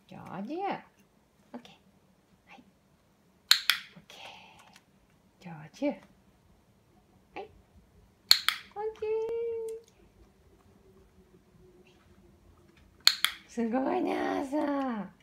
上手。オッケー。はい。オッケー。上手。はい。オッケー。すごいね、朝。